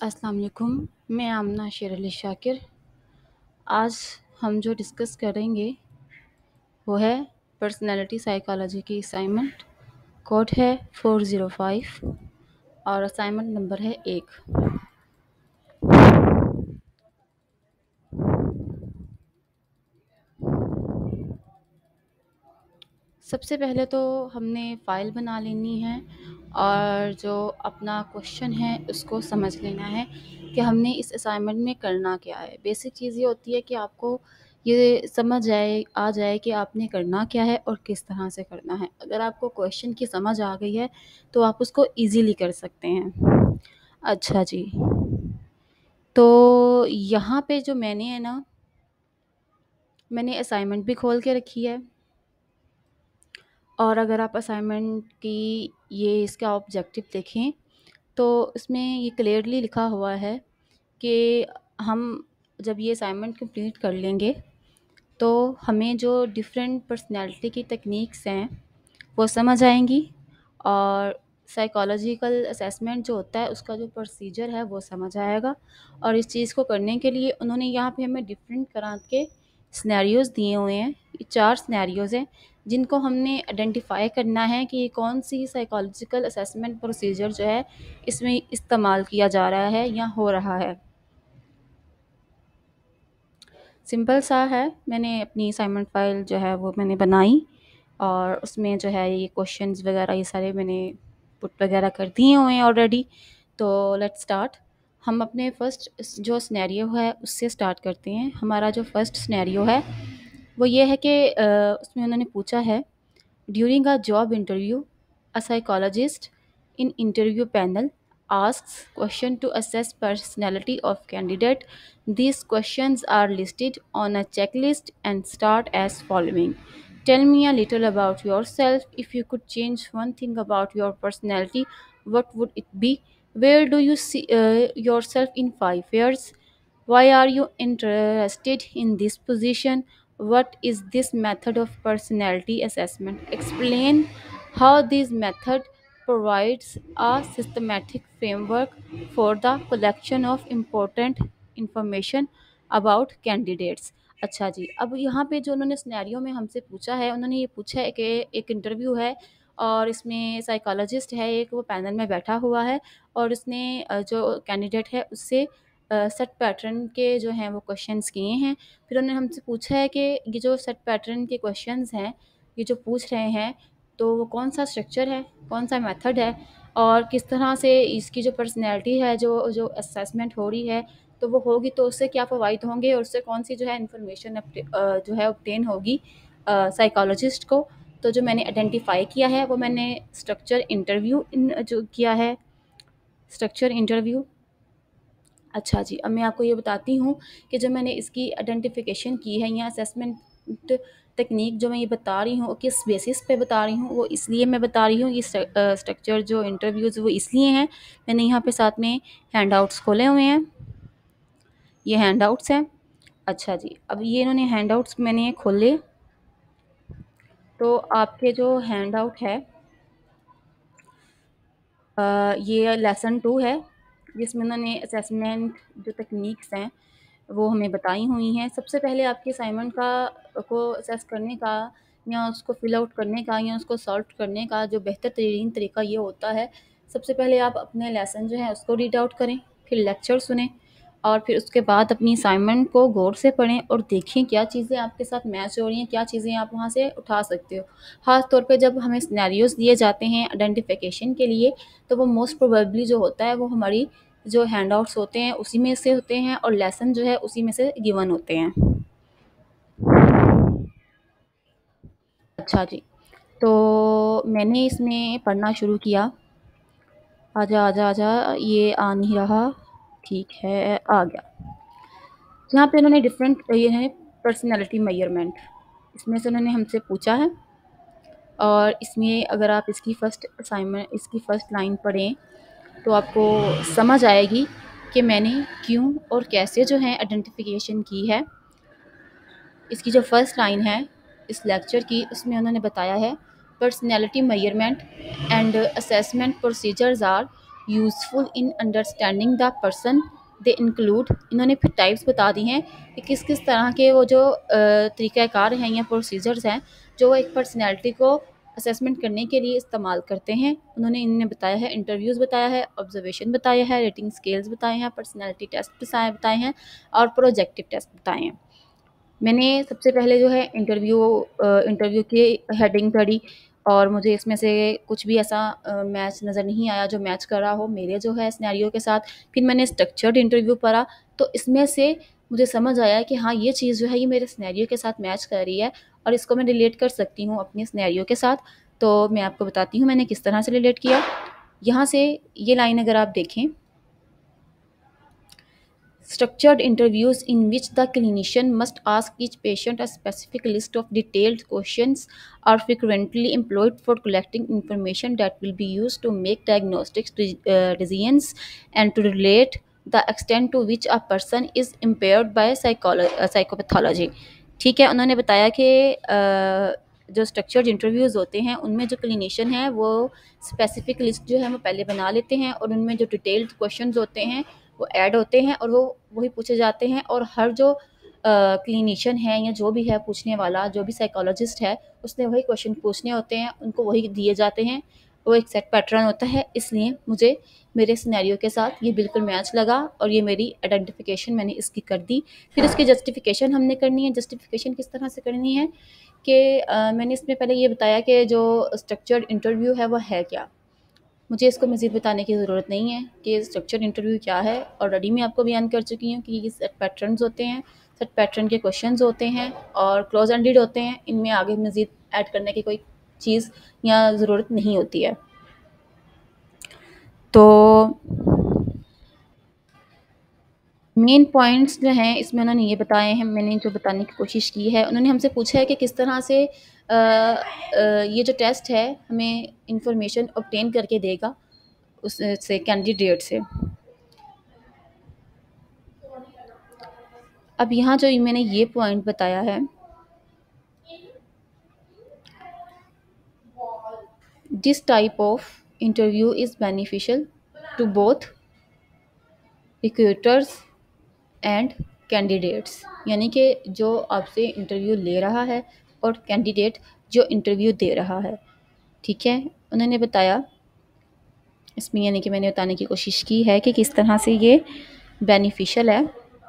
अस्सलाम वालेकुम। मैं आमना शेर अली शाकिर। आज हम जो डिस्कस करेंगे वो है पर्सनैलिटी साइकोलॉजी की असाइनमेंट। कोड है 405 और असाइनमेंट नंबर है 1। सबसे पहले तो हमने फ़ाइल बना लेनी है और जो अपना क्वेश्चन है उसको समझ लेना है कि हमने इस असाइनमेंट में करना क्या है। बेसिक चीज़ ये होती है कि आपको ये समझ आ जाए कि आपने करना क्या है और किस तरह से करना है। अगर आपको क्वेश्चन की समझ आ गई है तो आप उसको ईज़िली कर सकते हैं। अच्छा जी, तो यहाँ पे जो मैंने असाइनमेंट भी खोल के रखी है। और अगर आप असाइनमेंट की इसका ऑब्जेक्टिव देखें तो इसमें ये क्लियरली लिखा हुआ है कि हम जब ये असाइनमेंट कंप्लीट कर लेंगे तो हमें जो डिफरेंट पर्सनैलिटी की टेक्निक्स हैं वो समझ आएंगी और साइकोलॉजिकल असेसमेंट जो होता है उसका जो प्रोसीजर है वो समझ आएगा। और इस चीज़ को करने के लिए उन्होंने यहाँ पे हमें डिफरेंट तरह के सिनेरियोज़ दिए हुए हैं। ये 4 सिनेरियोज़ हैं जिनको हमने आइडेंटिफाई करना है कि कौन सी साइकोलॉजिकल असेसमेंट प्रोसीजर जो है इसमें इस्तेमाल किया जा रहा है या हो रहा है। सिंपल सा है। मैंने अपनी असाइनमेंट फ़ाइल जो है वो मैंने बनाई और उसमें जो है ये क्वेश्चंस वगैरह ये सारे मैंने पुट वगैरह कर दिए हुए हैं ऑलरेडी। तो लेट्स स्टार्ट। हम अपने फर्स्ट जो सिनेरियो है उससे स्टार्ट करते हैं। हमारा जो फर्स्ट सिनेरियो है वो ये है कि उसमें उन्होंने पूछा है, during a job interview a psychologist in interview panel asks question to assess personality of candidate. These questions are listed on a checklist and start as following. Tell me a little about yourself. If you could change one thing about your personality, what would it be? Where do you see yourself in 5 years? Why are you interested in this position? What is this method of personality assessment? Explain how this method provides a systematic framework for the collection of important information about candidates. अच्छा जी, अब यहाँ पे जो उन्होंने scenario में हमसे पूछा है, उन्होंने ये पूछा है कि एक इंटरव्यू है और इसमें साइकोलॉजिस्ट है एक, वो पैनल में बैठा हुआ है और उसने जो कैंडिडेट है उससे सेट पैटर्न के जो हैं वो क्वेश्चंस किए हैं। फिर उन्होंने हमसे पूछा है कि ये जो सेट पैटर्न के क्वेश्चंस हैं, ये जो पूछ रहे हैं, तो वो कौन सा स्ट्रक्चर है, कौन सा मेथड है और किस तरह से इसकी जो पर्सनैलिटी है जो जो असेसमेंट हो रही है तो वो होगी, तो उससे क्या फ़वाइद होंगे और उससे कौन सी जो है इन्फॉर्मेशन जो है ऑब्टेन होगी साइकोलॉजिस्ट को। तो जो मैंने आइडेंटिफ़ाई किया है वो मैंने स्ट्रक्चर इंटरव्यू जो किया है, स्ट्रक्चर इंटरव्यू। अच्छा जी, अब मैं आपको ये बताती हूँ कि जो मैंने इसकी आइडेंटिफ़िकेशन की है या असेसमेंट टेक्निक जो मैं ये बता रही हूँ किस बेसिस पे बता रही हूँ, वो इसलिए मैं बता रही हूँ ये स्ट्रक्चर जो इंटरव्यूज़ वो इसलिए हैं। मैंने यहाँ पे साथ में हैंडआउट्स खोले हुए हैं, ये हैंडआउट्स हैं। अच्छा जी, अब ये इन्होंने हैंडआउट्स मैंने ये खोले, तो आपके जो हैंडआउट है ये लेसन 2 है जिसमें उन्होंने असेसमेंट जो टेक्निक्स हैं वो हमें बताई हुई हैं। सबसे पहले आपके असाइनमेंट को असेस करने का या उसको फिल आउट करने का या उसको सॉल्व करने का जो बेहतर तरीन तरीका ये होता है, सबसे पहले आप अपने लेसन जो है उसको रीड आउट करें, फिर लेक्चर सुनें और फिर उसके बाद अपनी असाइनमेंट को गौर से पढ़ें और देखें क्या चीज़ें आपके साथ मैच हो रही हैं, क्या चीज़ें आप वहाँ से उठा सकते हो। ख़ास तौर पे जब हमें सिनेरियोज़ दिए जाते हैं आइडेंटिफिकेशन के लिए, तो वो मोस्ट प्रोबेबली जो होता है वो हमारी जो हैंडआउट्स होते हैं उसी में से होते हैं और लेसन जो है उसी में से गिवन होते हैं। अच्छा जी, तो मैंने इसमें पढ़ना शुरू किया। आजा आजा आजा, ये आ नहीं रहा, ठीक है आ गया। यहाँ पे उन्होंने डिफरेंट ये है पर्सनैलिटी मेजरमेंट, इसमें से उन्होंने हमसे पूछा है और इसमें अगर आप इसकी फ़र्स्ट लाइन पढ़ें तो आपको समझ आएगी कि मैंने क्यों और कैसे जो है आइडेंटिफिकेशन की है। इसकी जो फर्स्ट लाइन है इस लेक्चर की, उसमें उन्होंने बताया है personality measurement and assessment procedures are useful in understanding the person they include. इन्होंने फिर टाइप्स बता दी हैं कि किस किस तरह के वो जो तरीक़ाकार हैं या प्रोसीजर्स हैं जो वो एक पर्सनैलिटी को असेसमेंट करने के लिए इस्तेमाल करते हैं। उन्होंने इनने बताया है, इंटरव्यूज़ बताया है, ऑब्जर्वेशन बताया है, रेटिंग स्केल्स बताए हैं, पर्सनैलिटी टेस्ट बताए हैं और प्रोजेक्टिव टेस्ट बताए हैं। मैंने सबसे पहले जो है इंटरव्यू की हेडिंग पढ़ी और मुझे इसमें से कुछ भी ऐसा मैच नज़र नहीं आया जो मैच कर रहा हो मेरे जो है सिनेरियो के साथ। फिर मैंने स्ट्रक्चर्ड इंटरव्यू पढ़ा तो इसमें से मुझे समझ आया कि हाँ, ये चीज़ जो है ये मेरे सिनेरियो के साथ मैच कर रही है और इसको मैं रिलेट कर सकती हूँ अपने सिनेरियो के साथ। तो मैं आपको बताती हूँ मैंने किस तरह से रिलेट किया। यहाँ से ये लाइन अगर आप देखें, structured interviews in which the clinician must ask each patient a specific list of detailed questions are frequently employed for collecting information that will be used to make diagnostic decisions and to relate the extent to which a person is impaired by psychopathology। ठीक है, उन्होंने बताया कि जो structured interviews होते हैं उनमें जो क्लिनिशियन है वो स्पेसिफिक लिस्ट जो है वो पहले बना लेते हैं और उनमें जो डिटेल्ड क्वेश्चंस होते हैं वो ऐड होते हैं और वो वही पूछे जाते हैं और हर जो क्लिनिशियन है या जो भी है पूछने वाला, जो भी साइकोलॉजिस्ट है, उसने वही क्वेश्चन पूछने होते हैं, उनको वही दिए जाते हैं। वो एक सेट पैटर्न होता है, इसलिए मुझे मेरे सिनेरियो के साथ ये बिल्कुल मैच लगा और ये मेरी आइडेंटिफिकेशन मैंने इसकी कर दी। फिर उसकी जस्टिफिकेशन हमने करनी है। जस्टिफिकेशन किस तरह से करनी है कि मैंने इसमें पहले ये बताया कि जो स्ट्रक्चर्ड इंटरव्यू है वो है क्या। मुझे इसको मज़ीद बताने की ज़रूरत नहीं है कि स्ट्रक्चर्ड इंटरव्यू क्या है, ऑलरेडी मैं आपको बयान कर चुकी हूँ कि ये सेट पैटर्न्स होते हैं, सेट पैटर्न के क्वेश्चंस होते हैं और क्लोज एंडेड होते हैं। इनमें आगे मज़ीद ऐड करने की कोई चीज़ या ज़रूरत नहीं होती है। तो मेन पॉइंट्स जो हैं इसमें उन्होंने ये बताए हैं, मैंने जो बताने की कोशिश की है। उन्होंने हमसे पूछा है कि किस तरह से ये जो टेस्ट है हमें इंफॉर्मेशन ऑब्टेन करके देगा उससे, कैंडिडेट से। अब यहाँ जो मैंने ये पॉइंट बताया है, this type of interview is beneficial to both recruiters and candidates, यानी कि जो आपसे इंटरव्यू ले रहा है और कैंडिडेट जो इंटरव्यू दे रहा है। ठीक है, उन्होंने बताया इसमें, यानी कि मैंने बताने की कोशिश की है कि किस तरह से ये बेनिफिशियल है।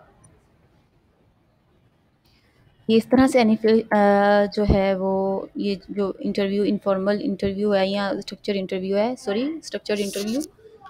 ये इस तरह से जो है वो ये जो इंटरव्यू इनफॉर्मल इंटरव्यू है या स्ट्रक्चर इंटरव्यू है, स्ट्रक्चर इंटरव्यू,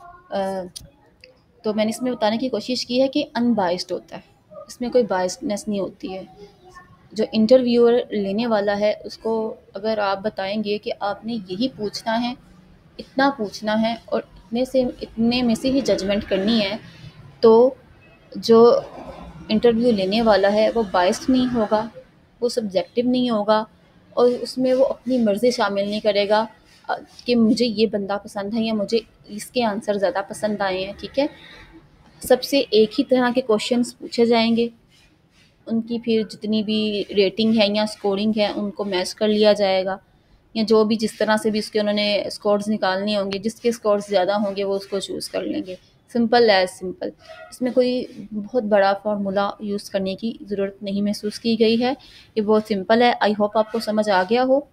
तो मैंने इसमें बताने की कोशिश की है कि अनबाइस्ड होता है, इसमें कोई बाइसनेस नहीं होती है। जो इंटरव्यूअर लेने वाला है उसको अगर आप बताएंगे कि आपने यही पूछना है, इतना पूछना है और इतने में से ही जजमेंट करनी है, तो जो इंटरव्यू लेने वाला है वो बाइस्ड नहीं होगा, वो सब्जेक्टिव नहीं होगा और उसमें वो अपनी मर्ज़ी शामिल नहीं करेगा कि मुझे ये बंदा पसंद है या मुझे इसके आंसर ज़्यादा पसंद आए हैं। ठीक है, सबसे एक ही तरह के क्वेश्चंस पूछे जाएंगे, उनकी फिर जितनी भी रेटिंग है या स्कोरिंग है उनको मैच कर लिया जाएगा, या जो भी जिस तरह से भी उसके उन्होंने स्कोर्स निकालने होंगे, जिसके स्कोर्स ज़्यादा होंगे वो उसको चूज़ कर लेंगे। सिंपल एज़ सिंपल, इसमें कोई बहुत बड़ा फार्मूला यूज़ करने की ज़रूरत नहीं महसूस की गई है, ये बहुत सिंपल है। आई होप आपको समझ आ गया हो।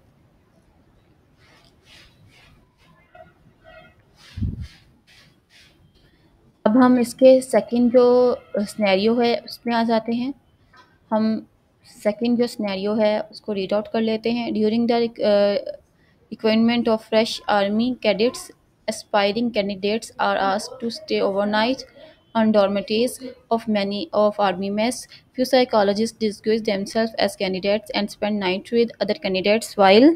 अब हम इसके सेकंड जो सिनेरियो है उसमें आ जाते हैं। हम सेकंड जो सिनेरियो है उसको रीड आउट कर लेते हैं। During the requirement of fresh army cadets, aspiring candidates are asked to stay overnight on dormitories of many of army mess. Few psychologists disguise themselves as candidates and spend night with other candidates while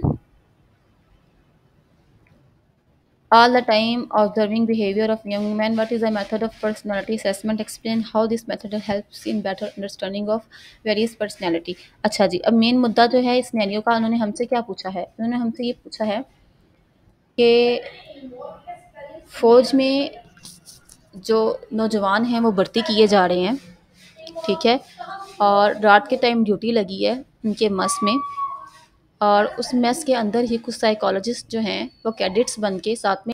all the time observing behavior of young men. What is a method of personality assessment? Explain how this method helps in better understanding of various personality। अच्छा जी, अब main मुद्दा जो है इस scenario का, उन्होंने हमसे क्या पूछा है? उन्होंने हमसे ये पूछा है कि फ़ौज में जो नौजवान हैं वो भर्ती किए जा रहे हैं, ठीक है, और रात के टाइम ड्यूटी लगी है उनके मस में, और उस मेस के अंदर ही कुछ साइकोलॉजिस्ट जो हैं वो कैडेट्स बन के साथ में